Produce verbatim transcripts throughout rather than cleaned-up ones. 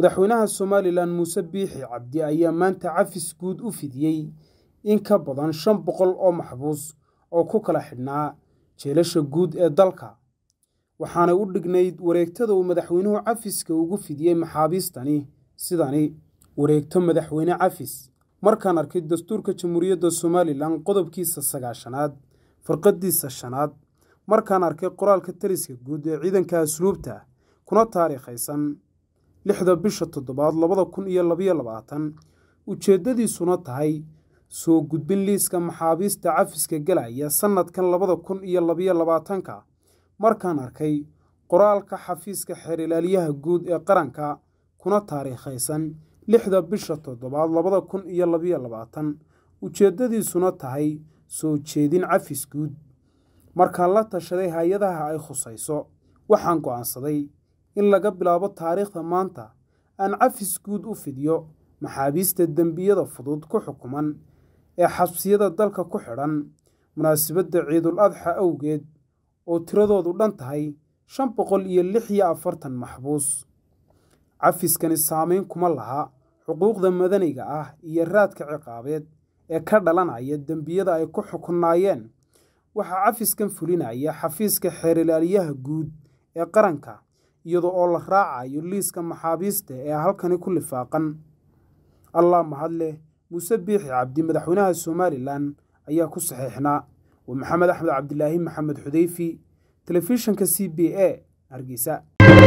madaxweynaha Somaliland Muuse Biixi Cabdi ayaa maanta cafis guud u fidiyay in ka badan shan boqol oo maxbuus oo ku kala xidhnaa jeelasha guud ee dalka waxaana u dhignayd wareegtada uu madaxweynuhu cafiska ugu fidiyay maxaabiistani sidani wareegto madaxweyne cafis markaan arkay dastuurka Jamhuuriyadda Somaliland qodobkiisa sagaashanaad farqadiisa shanaad markaan arkay qoraalka taliska guud ee ciidanka asluubta kuna taariikhaysan lixda bisha toddobaad labada kun iyo laba iyo labaatan ujeedadiisuna tahay soo gudbin liiska maxaabiista cafiska galaya sanadkan labada kun iyo laba iyo labaatanka markaan arkay qoraalka xafiiska xeer ilaaliyaha guud ee qaranka kuna taariikhaysan lixda bisha toddobaad labada kun iyo laba iyo labaatan ujeedadiisuna tahay soo jeedin cafis guud markaan la tashaday hay'adaha ay khusayso waxaan go'aansaday in laga bilaabo taariikhda maanta aan cafis guud u fidiyo maxaabiista dambiyada fudud ku xukuman ee xabsiyada dalka ku xidhan munaasabadda ciidul adxa awgeed oo tiradoodu dhan tahay shan boqol iyo lix iyo afartan maxbuus cafiskani saameyn kuma laha xuquuqda madaniga ah iyo raadka ciqaabeed ee ka dhalanaya dambiyada ay ku xukunaayeen waxaa cafiskan fulinaya xafiiska xeer ilaaliyaha guud ee qaranka iyadoo oo la raacayo liiska maxaabiista ee halkani ku lifaaqan allah mahadleh Muuse Biixi Cabdi madaxweynaha Somaliland ayaa ku saxiixnaa wa Maxamed Axmed Cabdilaahi Maxamed Xudeyfi telefishinka C B A Hargeysa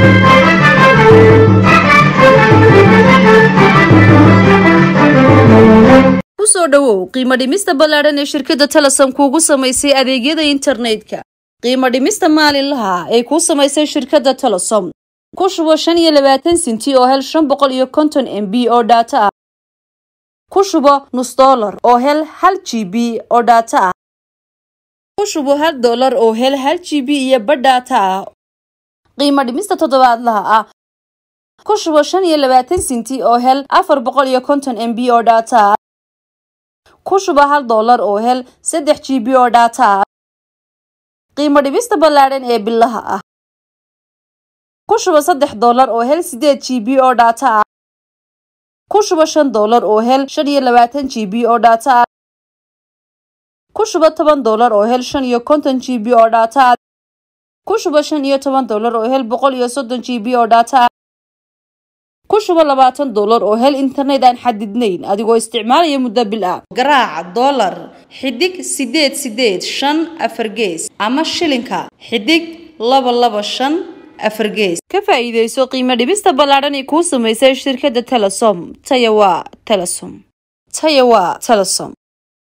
kusoo dhawow qiimo dhimista ballaaran ee shirkadda Telesom kuugu samaysay adeegyada internetka qiimo dhimista maalinlaha ee ku samaysay shirkadda Telesom ku shubo shan iyo labaatan senti oo hel shan boqol iyo konton M B oo data ah ku shubo nus dollar oo hel hal G B oo data ah ku shubo hal dollar oo hel hal G B iyo badh data ah qiimo dhimista toddobaadlaha ah ku shubo shan iyo labaatan senti oo hel afar boqol iyo konton M B oo data ah ku shubo hal dollar oo hel saddex G B oo data ah qiimo dhimista ballaaran ee bilaha ah ku shubo saddex dollar oo hel sideed G B oo data ah ku shubo shan dollar oo hel shan iyo labaatan G B oo data ah ku shubo toban dollar oo hel shan iyo konton G B oo data ah ku shubo shan iyo toban dollar oo hel boqol iyo soddon G B oo data ah ku shubo labaatan dollar oo hel internet aan xadidnayn adigoo isticmaalaya muddo bil ah garaaca dollar xidig sideed sideed shan afar gees ama shilinka xidig laba laba shan afar gees ka faa'iideyso qiimo dhibista ballaaran ee ku samaysay shirkadda Telesom Tayawa Telesom Tayawa Telesom